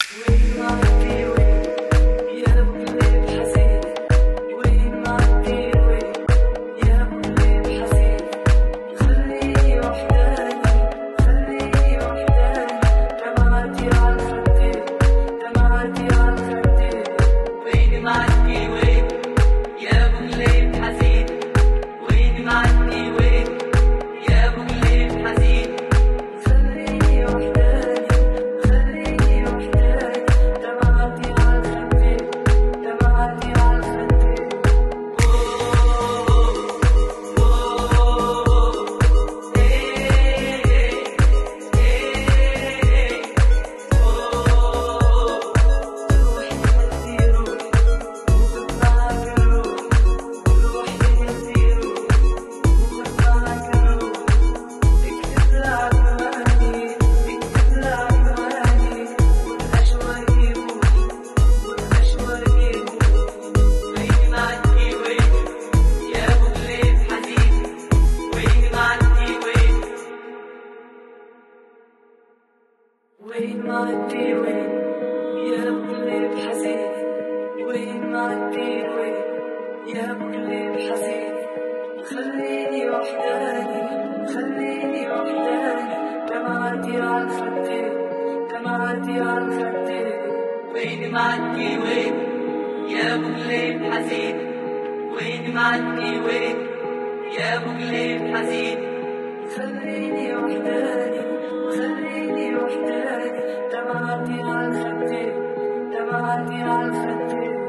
وين ما تدي وين يا ابو قلب حزين، وين ما تدي وين يا ابو قلب حزين. خليني وحداني خليني وحداني، دمعتي عالخدين دمعتي عالخدين. وين ما تدي وين يا ابو قلب حزين، وين ما تدي وين يا ابو قلب حزين. خليني وحداني خليني وحداني، دمعتي عالخدين دمعتي عالخدين.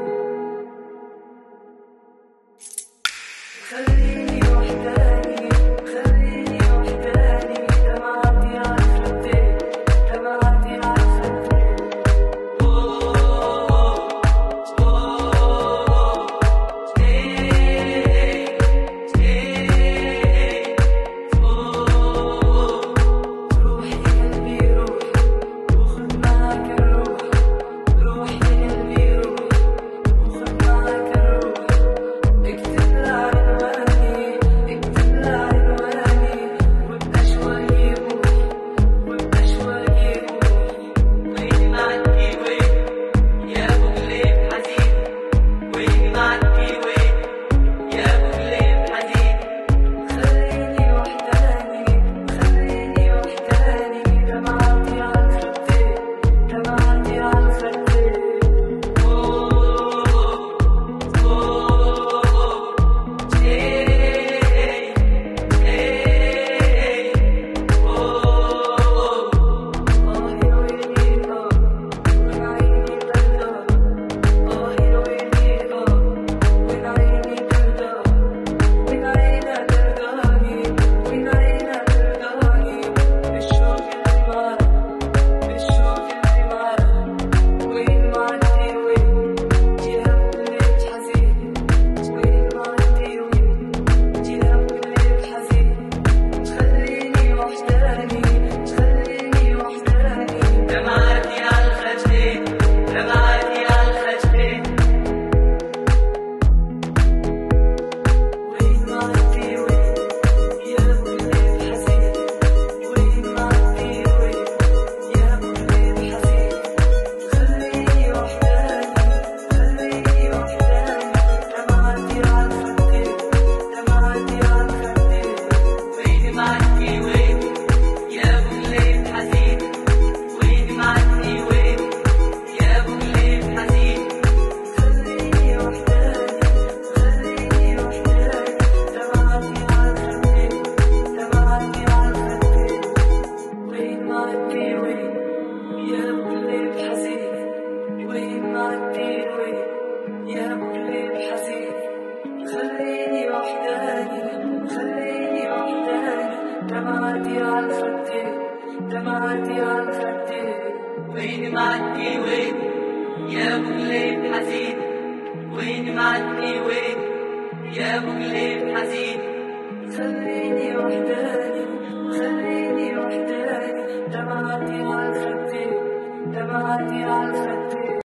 خليني وحداني خليني وحداني، دمعتي عالخدين دمعتي عالخدين. خليني وحداني خليني وحداني، دمعتي عالخدين دمعتي عالخدين. وين ما تدي وين يا ابو قلب حزين، وين ما تدي وين يا ابو قلب حزين. خليني وحداني خليني وحداني، دمعتي عالخدين دمعتي عالخدين.